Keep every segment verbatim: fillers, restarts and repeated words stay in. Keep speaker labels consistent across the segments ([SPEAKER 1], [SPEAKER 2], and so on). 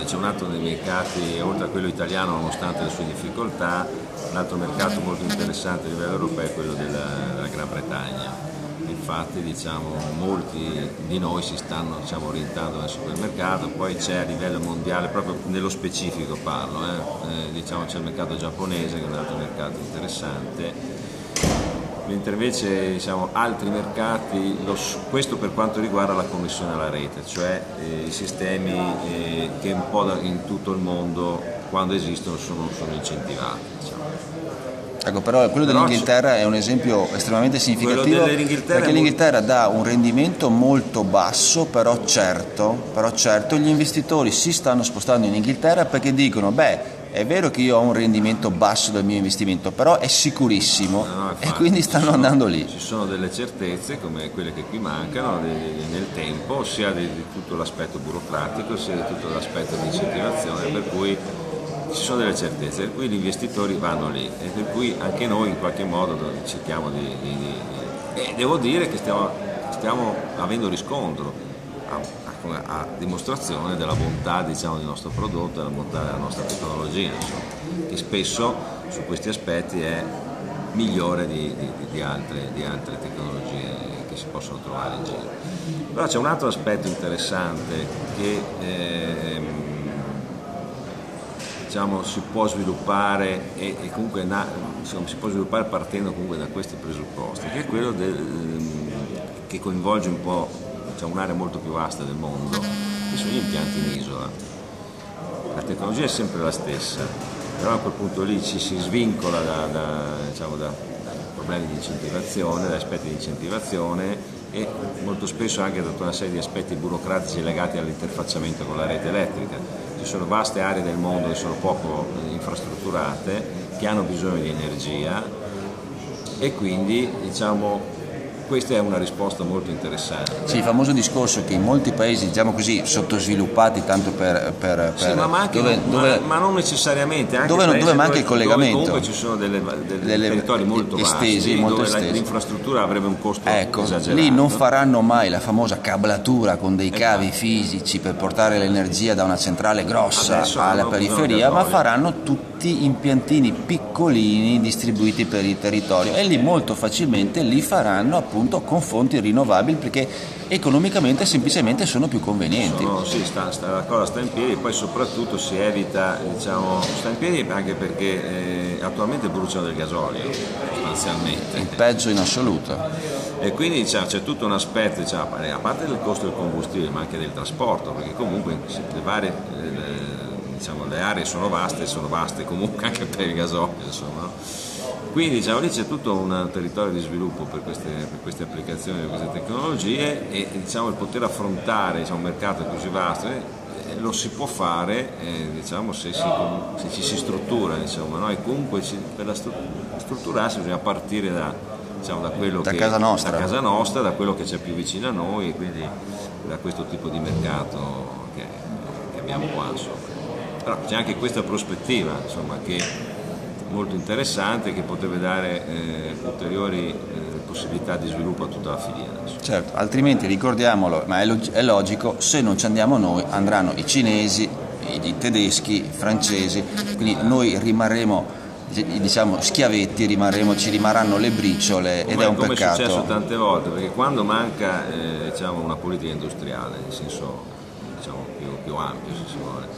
[SPEAKER 1] c'è un altro dei mercati, oltre a quello italiano nonostante le sue difficoltà, un altro mercato molto interessante a livello europeo è quello della, della Gran Bretagna. Infatti diciamo, molti di noi si stanno diciamo, orientando verso quel mercato, poi c'è a livello mondiale, proprio nello specifico parlo, eh, eh, diciamo, c'è il mercato giapponese che è un altro mercato interessante, mentre invece diciamo, altri mercati, lo, questo per quanto riguarda la connessione alla rete, cioè eh, i sistemi eh, che un po' da, in tutto il mondo quando esistono sono, sono incentivati. Diciamo.
[SPEAKER 2] Ecco, però quello dell'Inghilterra è un esempio estremamente significativo perché l'Inghilterra dà un rendimento molto basso, però certo, però certo gli investitori si stanno spostando in Inghilterra perché dicono, beh, è vero che io ho un rendimento basso del mio investimento, però è sicurissimo, no, no, infatti, e quindi stanno sono, andando lì.
[SPEAKER 1] Ci sono delle certezze come quelle che qui mancano nel tempo, sia di, di tutto l'aspetto burocratico, sia di tutto l'aspetto di incentivazione, per cui ci sono delle certezze, per cui gli investitori vanno lì e per cui anche noi in qualche modo cerchiamo di... di, di, di e devo dire che stiamo, stiamo avendo riscontro a, a, a dimostrazione della bontà diciamo, del nostro prodotto, della bontà della nostra tecnologia, insomma, che spesso su questi aspetti è migliore di, di, di, altre, di altre tecnologie che si possono trovare in giro. Però c'è un altro aspetto interessante che eh, diciamo, si può sviluppare e, e comunque na, insomma, si può sviluppare partendo comunque da questi presupposti, che è quello del, che coinvolge un po' diciamo, un'area molto più vasta del mondo, che sono gli impianti in isola. La tecnologia è sempre la stessa, però a quel punto lì ci si svincola da, da, diciamo, da problemi di incentivazione, da aspetti di incentivazione e molto spesso anche da tutta una serie di aspetti burocratici legati all'interfacciamento con la rete elettrica. Ci sono vaste aree del mondo che sono poco infrastrutturate, che hanno bisogno di energia e quindi diciamo questa è una risposta molto interessante.
[SPEAKER 2] Sì, il famoso discorso che in molti paesi, diciamo così, sottosviluppati, tanto per... per, per
[SPEAKER 1] sì, ma, ma, anche,
[SPEAKER 2] dove,
[SPEAKER 1] ma,
[SPEAKER 2] dove,
[SPEAKER 1] ma non necessariamente, anche
[SPEAKER 2] dove, dove manca
[SPEAKER 1] dove,
[SPEAKER 2] il collegamento.
[SPEAKER 1] Dove comunque ci sono delle, delle,
[SPEAKER 2] delle
[SPEAKER 1] territori molto
[SPEAKER 2] estesi,
[SPEAKER 1] vasti,
[SPEAKER 2] molto
[SPEAKER 1] dove
[SPEAKER 2] estesi.
[SPEAKER 1] l'infrastruttura avrebbe un costo
[SPEAKER 2] ecco,
[SPEAKER 1] esagerato.
[SPEAKER 2] Lì non faranno mai la famosa cablatura con dei cavi esatto. fisici per portare l'energia da una centrale grossa Adesso alla periferia, ma faranno tutti impiantini piccolini distribuiti per il territorio e lì molto facilmente li faranno appunto con fonti rinnovabili perché economicamente semplicemente sono più convenienti.
[SPEAKER 1] Sono, sì, sta, sta, la cosa sta in piedi e poi soprattutto si evita, diciamo, sta in piedi anche perché eh, attualmente bruciano del gasolio sostanzialmente.
[SPEAKER 2] Il peggio in assoluto.
[SPEAKER 1] E quindi diciamo, c'è tutto un aspetto, diciamo, a parte del costo del combustibile ma anche del trasporto, perché comunque le varie le, diciamo, le aree sono vaste, sono vaste comunque anche per il gasolio, insomma. Quindi diciamo, lì c'è tutto un territorio di sviluppo per queste, per queste applicazioni, per queste tecnologie e diciamo, il poter affrontare diciamo, un mercato così vasto eh, lo si può fare eh, diciamo, se, si, se ci si struttura, insomma, no? E comunque ci, per la strutturarsi bisogna partire da, diciamo, da quello
[SPEAKER 2] da
[SPEAKER 1] che
[SPEAKER 2] casa nostra.
[SPEAKER 1] da casa nostra, da quello che c'è più vicino a noi e quindi da questo tipo di mercato che, che abbiamo qua. Insomma. Però c'è anche questa prospettiva insomma, che molto interessante che potrebbe dare eh, ulteriori eh, possibilità di sviluppo a tutta la filiera.
[SPEAKER 2] Certo, altrimenti ricordiamolo, ma è, log- è logico, se non ci andiamo noi andranno i cinesi, i tedeschi, i francesi, quindi noi rimarremo diciamo schiavetti, rimarremo, ci rimarranno le briciole come, ed è un
[SPEAKER 1] come
[SPEAKER 2] peccato.
[SPEAKER 1] Come è successo tante volte, perché quando manca eh, diciamo, una politica industriale, in senso diciamo, più, più ampio se si vuole,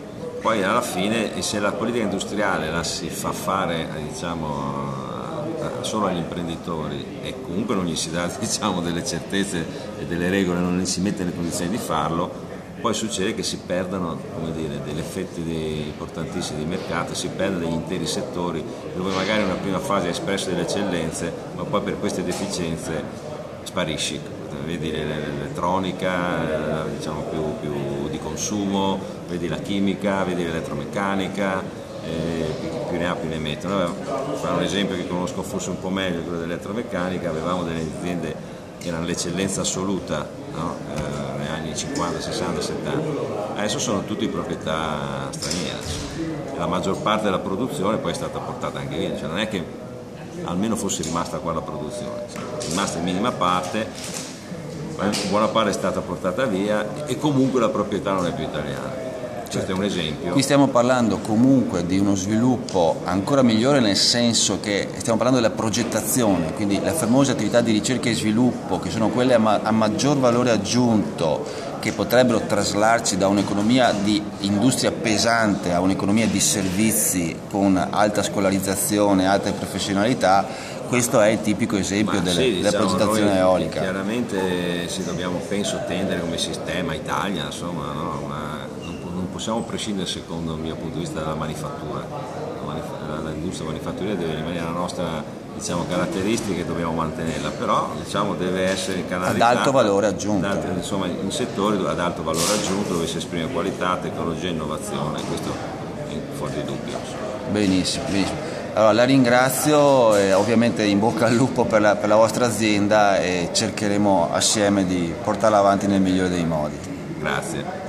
[SPEAKER 1] poi alla fine se la politica industriale la si fa fare diciamo, solo agli imprenditori e comunque non gli si dà diciamo, delle certezze e delle regole, non gli si mette nelle condizioni di farlo, poi succede che si perdono come dire, degli effetti di, importantissimi di mercato, si perdono degli interi settori dove magari in una prima fase ha espresso delle eccellenze ma poi per queste deficienze sparisci. Vedi l'elettronica diciamo più, più di consumo, vedi la chimica, vedi l'elettromeccanica, eh, più ne ha più ne mettono. Allora, fare un esempio che conosco forse un po' meglio, quello dell'elettromeccanica, avevamo delle aziende che erano l'eccellenza assoluta no? eh, negli anni cinquanta, sessanta, settanta, adesso sono tutti proprietà straniere, la maggior parte della produzione poi è stata portata anche via, cioè non è che almeno fosse rimasta qua la produzione, è rimasta in minima parte, buona parte è stata portata via e comunque la proprietà non è più italiana Questo certo. È un esempio.
[SPEAKER 2] Qui stiamo parlando comunque di uno sviluppo ancora migliore, nel senso che stiamo parlando della progettazione, quindi le famose attività di ricerca e sviluppo, che sono quelle a, ma- a maggior valore aggiunto, che potrebbero traslarci da un'economia di industria pesante a un'economia di servizi con alta scolarizzazione, alte professionalità. Questo è il tipico esempio delle, sì, della diciamo, progettazione eolica.
[SPEAKER 1] Chiaramente sì, dobbiamo, penso, tendere come sistema Italia, insomma, no? Una, non possiamo prescindere, secondo il mio punto di vista, dalla manifattura. L'industria manifatturiera deve rimanere la nostra, diciamo, caratteristica e dobbiamo mantenerla, però, diciamo, deve essere canalizzata
[SPEAKER 2] ad alto valore aggiunto,
[SPEAKER 1] ad, insomma, in settori ad alto valore aggiunto, dove si esprime qualità, tecnologia e innovazione. Questo è fuori di dubbio.
[SPEAKER 2] Benissimo, benissimo. Allora, la ringrazio e ovviamente in bocca al lupo per la, per la vostra azienda, e cercheremo assieme di portarla avanti nel migliore dei modi.
[SPEAKER 1] Grazie.